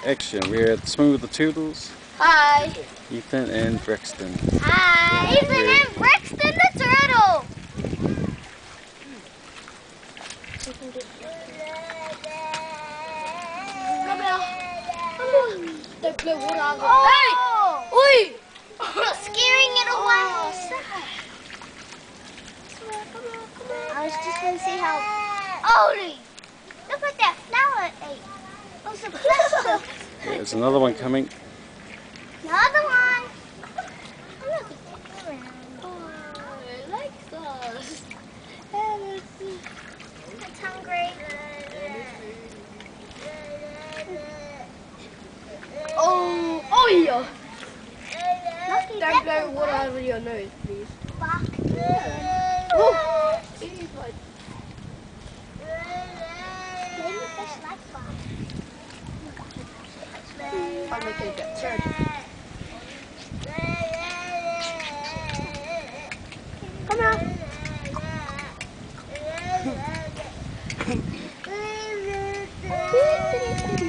Action. We're at Swimming with the Turtles. Hi. Ethan and Braxton. Hi. Ethan and Braxton the turtle. They play water. Hey! Oi! You're scaring it away. I was just going to see how... Odie! Look at that flower it ate. It was a plastic. There's another one coming. Another one. Look at that. Oh, I like those. It's hungry. Oh yeah. Don't blow water over your nose, please. Oh. Maybe fish like bark. I'm making a good turn. Come on.